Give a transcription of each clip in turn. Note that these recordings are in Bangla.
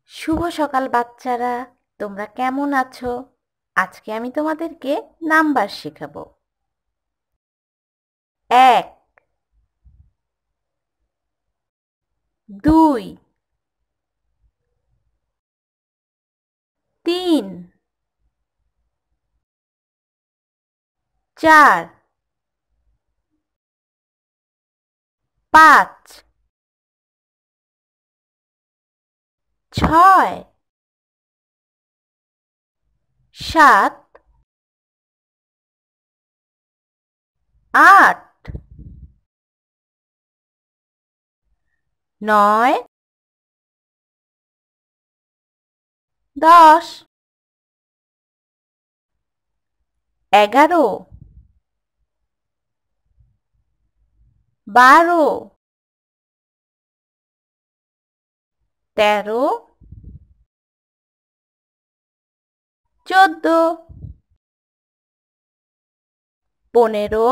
শুভ সকাল বাচ্চারা, তোমরা কেমন আছো? আজকে আমি তোমাদেরকে নাম্বার শেখাবো। 1, 2, 3, 4, 5, 6, 7, 8, 9, 10, 11, 12, 13, 14, 15,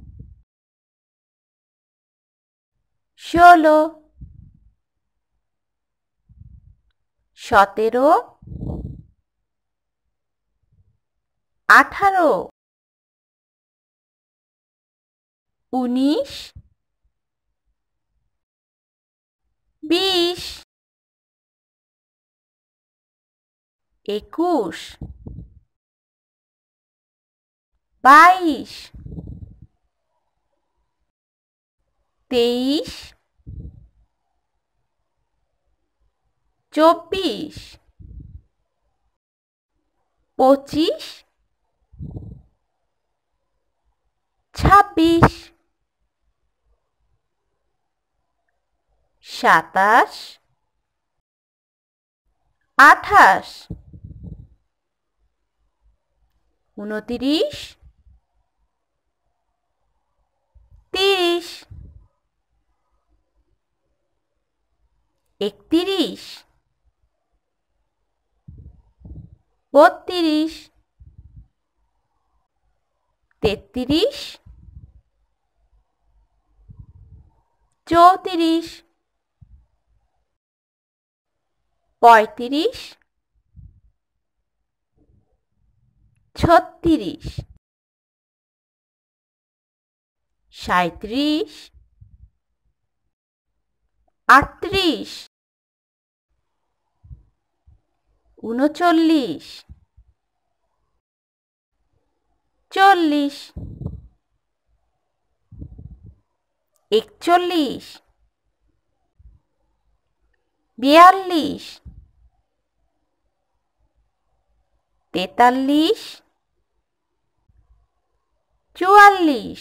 16, 17, 18, 19, 20, 21, 22, 23, 24, 25, 26, 27, 28, 29, 30, 31, 32, 33, 34, 35, 36, 37, 38, 39, 40, 41, 42, 43, 44,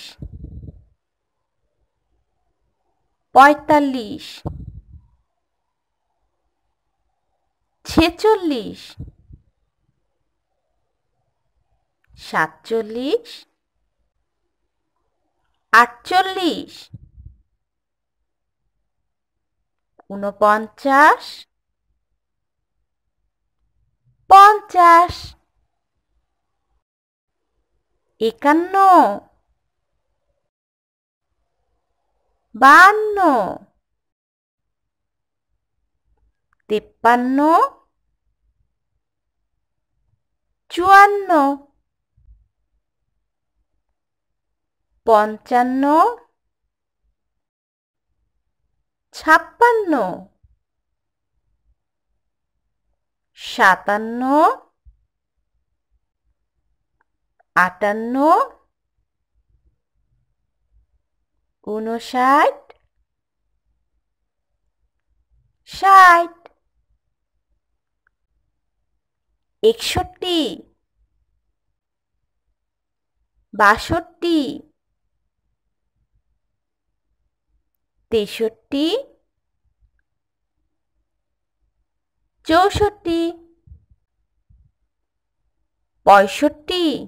45, 46, 47, 48, 49, 50, 51, 52, 53, 54, 55, 56, 57, 58, 59, 60, 61, 62, 63, 64, 65,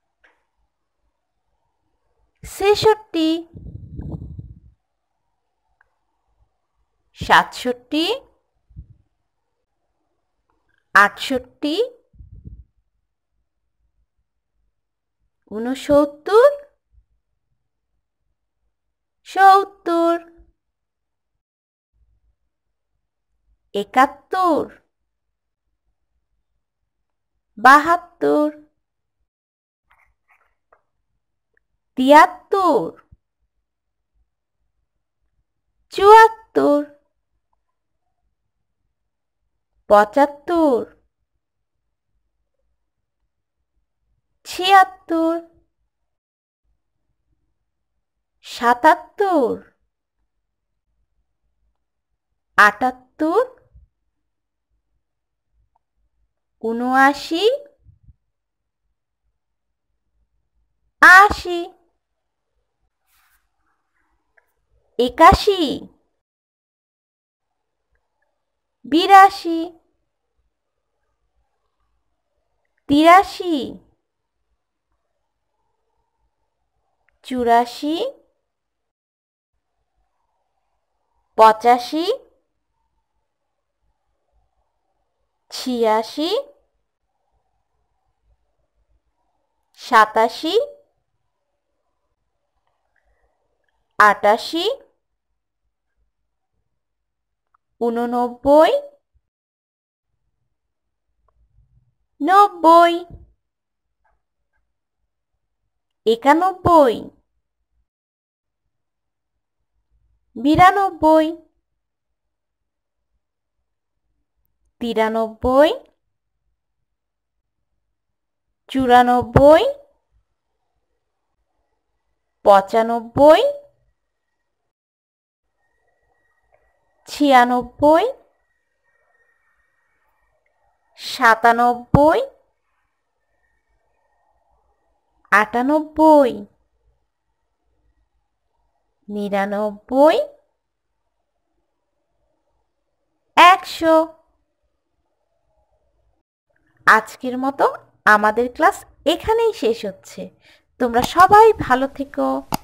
66, 67, 68, 69, 70, 71, 72 73 74 75 76 77 78 79 80 81 82 83 84 85 86 87 88 89 90 91 92 93 94 95 96 97 98 99 100। আজকের মতো আমাদের ক্লাস এখানেই শেষ হচ্ছে। তোমরা সবাই ভালো থেকো।